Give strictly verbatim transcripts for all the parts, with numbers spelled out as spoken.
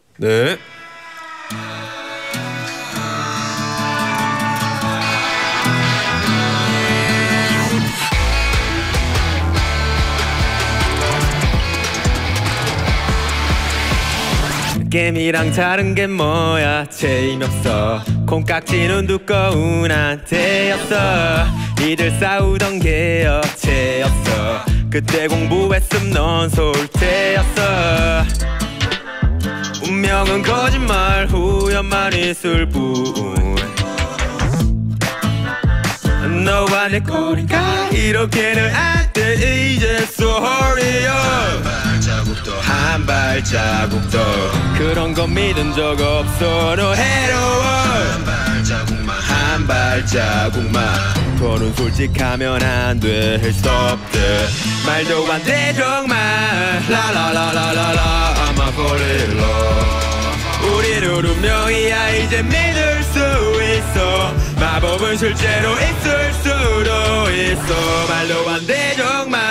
네. 게임이랑 다른 게 뭐야? 재미없어. 콩깍지는 두꺼운 한테였어. 이들 싸우던 게 어째였어. 그때 공부했음 넌 솔태였어. 운명은 거짓말 후연만 있을 뿐. 너와 내 꼬리가 이렇게는 안 돼. 이제 sorry요. 한 발자국 더 그런 거 믿은 적 없어. 너 해로워. 한 발자국만 한 발자국만 더는 솔직하면 안 돼. Stop that. 말도 안 돼 정말. 라라라라라라 I'm a fall in love. 우리는 운명이야 이제 믿을 수 있어. 마법은 실제로 있을 수도 있어. 말도 안 돼 정말.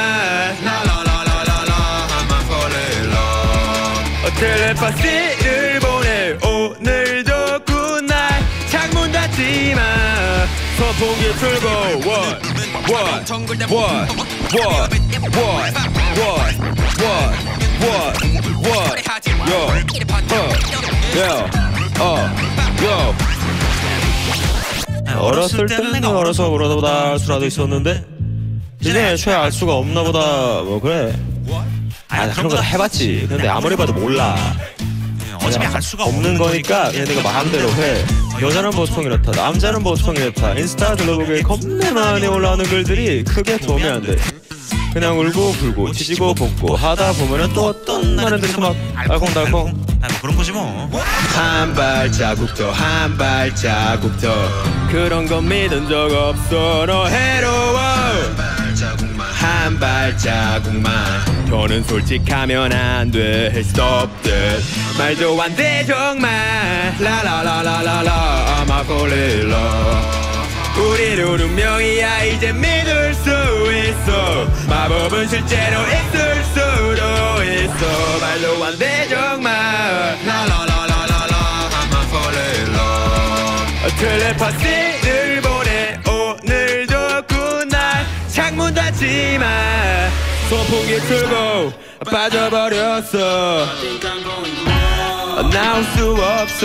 텔레파시를 보내. 오늘도 굿나잇. 창문 닫지마. 선풍기 틀고 What What What What What What What What Yo Yo 어 Yo. 어렸을 땐 내가 어려서 그러다 알 수라도 있었는데 이제 애초에 알 수가 없나 보다. 뭐 그래. 아, 나 그런 거 다 해봤지. 근데 아무리 봐도 몰라. 어차피 알 수가 없는 거니까 그냥 내가 마음대로 해. 여자는 보통 이렇다, 남자는 보통 이렇다. 인스타 둘러보기에 겁내 많이 올라오는 글들이 크게 도움이 안 돼. 그냥 울고 불고 뒤지고 볶고 하다 보면은 또 어떤 날들이 막 알콩달콩. 아, 뭐 그런 거지 뭐. 한 발자국 더 한 발자국 더 그런 건 믿은 적 없어. 너 해로워. 한 발자국만 더는 솔직하면 안 돼. Stop that. 말도 안 돼 정말. 라라라라라라 I'm a fall in love. 우리는 운명이야 이제 믿을 수 있어. 마법은 실제로 있을 수도 있어. 말도 안 돼 정말. 라라라라라라 I'm a fall in love. 텔레파시를 보내. 오늘도 굿나잇. 창문 닫지마. 선풍기 틀고 빠져버렸어. 나올 수 없어.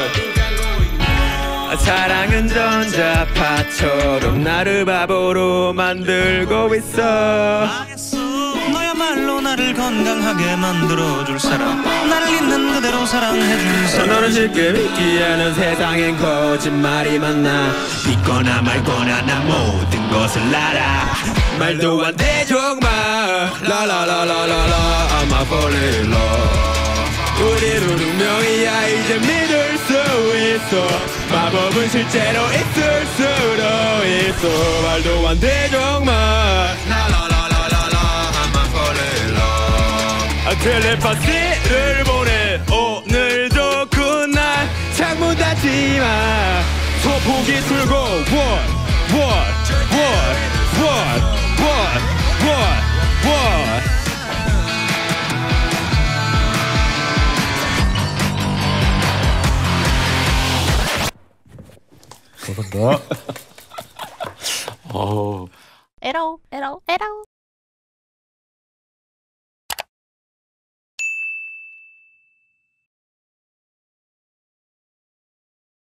사랑은 전자파처럼 나를 바보로 만들고 있어. 너야말로 나를 건강하게 만들어줄 사람, 나를 있는 그대로 사랑해줄 사람. 너는 쉽게 믿기에는 세상엔 거짓말이 많나. 믿거나 말거나 나 모든 것을 알아. 말도 안 돼 정말. 라라라라라라 I'm a fall in love. 우리는 운명이야 이제 믿을 수 있어. 마법은 실제로 있을 수도 있어. 말도 안 돼 정말. 라라라라라라 I'm a fall in love. 텔레파시를 보내. 오늘도 굿나잇. 창문 닫지마. 선풍기 틀고 What What What What What What What. 감사합니다. 어. 에러 에러 에러